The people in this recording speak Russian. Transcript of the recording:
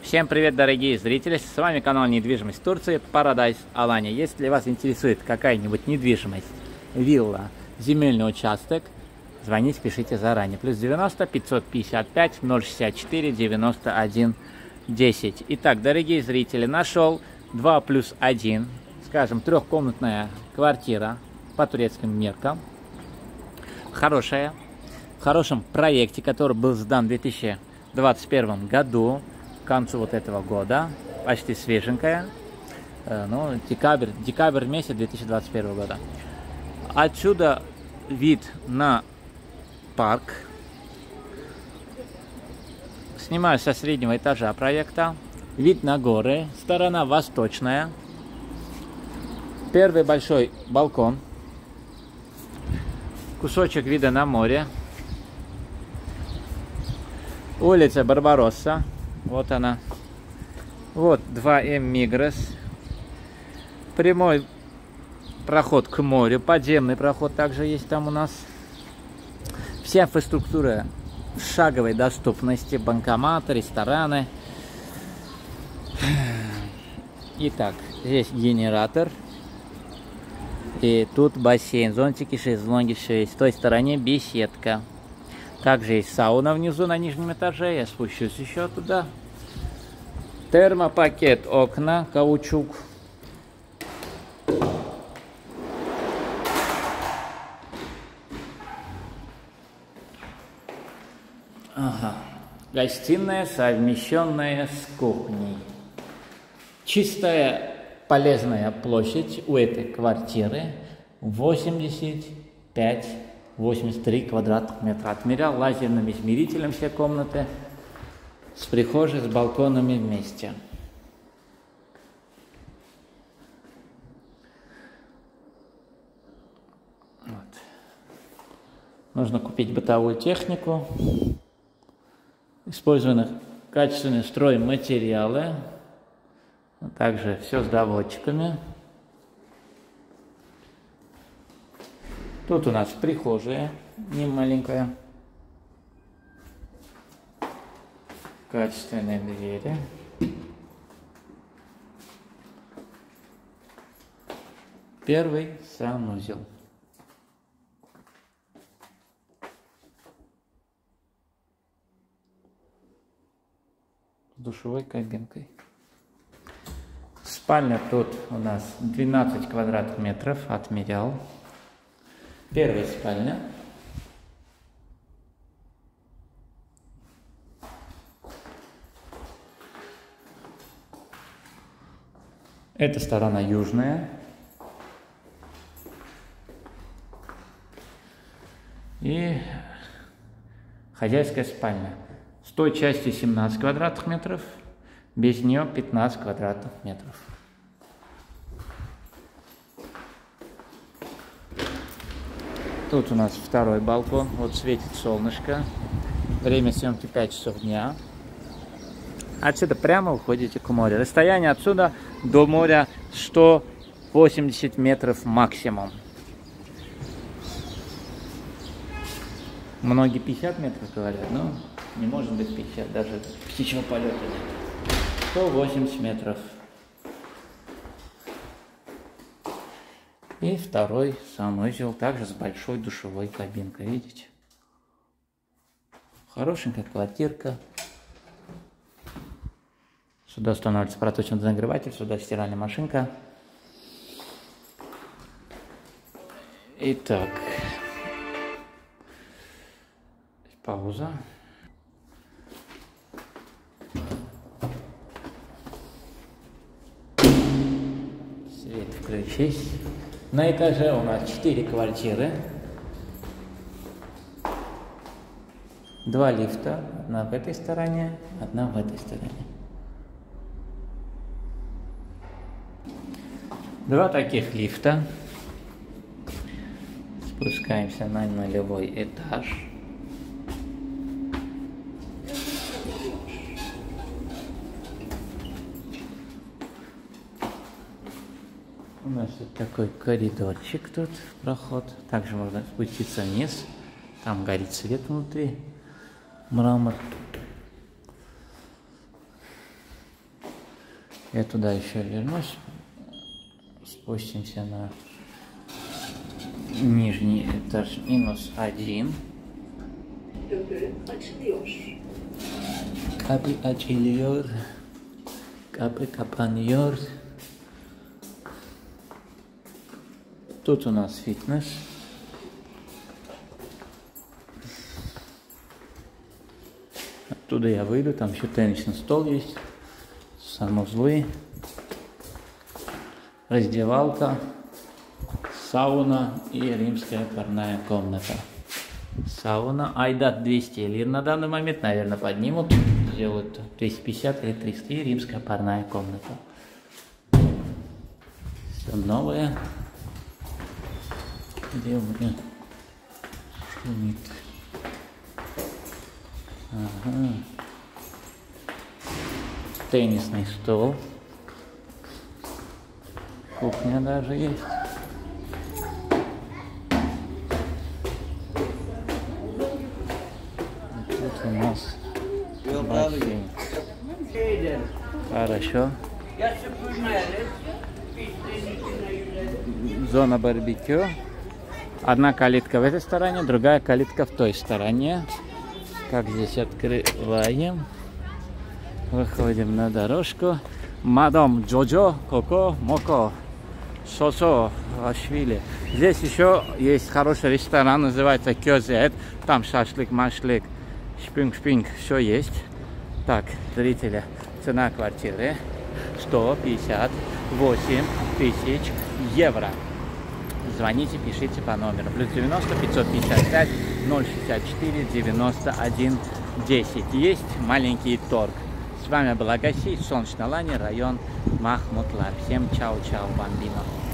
Всем привет, дорогие зрители! С вами канал Недвижимость Турции Paradise Alanya. Если вас интересует какая-нибудь недвижимость, вилла, земельный участок, звоните, пишите заранее. Плюс 90 555 064 91 10. Итак, дорогие зрители, нашел 2+1, скажем, трехкомнатная квартира по турецким меркам. Хорошая, в хорошем проекте, который был сдан в 2021 году. К концу вот этого года, почти свеженькая, ну, декабрь месяц 2021 года. Отсюда вид на парк. Снимаю со среднего этажа проекта. Вид на горы, сторона восточная. Первый большой балкон. Кусочек вида на море. Улица Барбаросса. Вот она. Вот 2М Мигрос. Прямой проход к морю. Подземный проход также есть там у нас. Вся инфраструктура в шаговой доступности. Банкоматы, рестораны. Итак, здесь генератор. И тут бассейн. Зонтики, шезлонги, все есть. С той стороне беседка. Также есть сауна внизу на нижнем этаже. Я спущусь еще туда. Термопакет окна, каучук. Ага. Гостиная, совмещенная с кухней. Чистая, полезная площадь у этой квартиры 85-83 квадратных метра. Отмерял лазерным измерителем все комнаты. С прихожей, с балконами вместе. Вот. Нужно купить бытовую технику. Использованы качественные стройматериалы. Также все с доводчиками. Тут у нас прихожая немаленькая. Качественные двери. Первый санузел. С душевой кабинкой. Спальня тут у нас 12 квадратных метров, отмерял. Первая спальня. Эта сторона южная. И хозяйская спальня. С той частью 17 квадратных метров, без нее 15 квадратных метров. Тут у нас второй балкон. Вот светит солнышко. Время съемки 5 часов дня. Отсюда прямо уходите к морю. Расстояние отсюда до моря 180 метров максимум. Многие 50 метров говорят, но не может быть 50, даже птичьего полета нет. 180 метров. И второй санузел, также с большой душевой кабинкой, видите? Хорошенькая квартирка. Сюда устанавливается проточный нагреватель, сюда стиральная машинка. Итак, пауза. Свет включись. На этаже у нас 4 квартиры. 2 лифта. Одна в этой стороне, одна в этой стороне. 2 таких лифта. Спускаемся на нулевой этаж. У нас вот такой коридорчик тут, проход. Также можно спуститься вниз. Там горит свет внутри. Мрамор. Я туда еще вернусь. Спустимся на нижний этаж -1. Kapı açılıyor. Kapı kapanıyor. Тут у нас фитнес. Оттуда я выйду, там еще теннисный стол есть, санузлы, раздевалка, сауна и римская парная комната. Сауна. Айдат 200 лир на данный момент, наверное, поднимут, сделают 250 или 300. И римская парная комната. Все новое. Где у меня шумит? Ага. Теннисный стол. Кухня даже есть. Тут у нас бассейн. Хорошо. Зона барбекю. Одна калитка в этой стороне, другая калитка в той стороне. Как здесь открываем. Выходим на дорожку. Мадам Джоджо, Коко, Моко, Сосо, Ашвили. Здесь еще есть хороший ресторан, называется Кёзет. Там шашлык, машлык, шпинг-шпинг, все есть. Так, зрители, цена квартиры 158 тысяч евро. Звоните, пишите по номеру. +90 555 064 91 10. Есть маленький торг. С вами был Агаси, Солнечная Лани, район Махмутлар. Всем чао-чао, бомбино.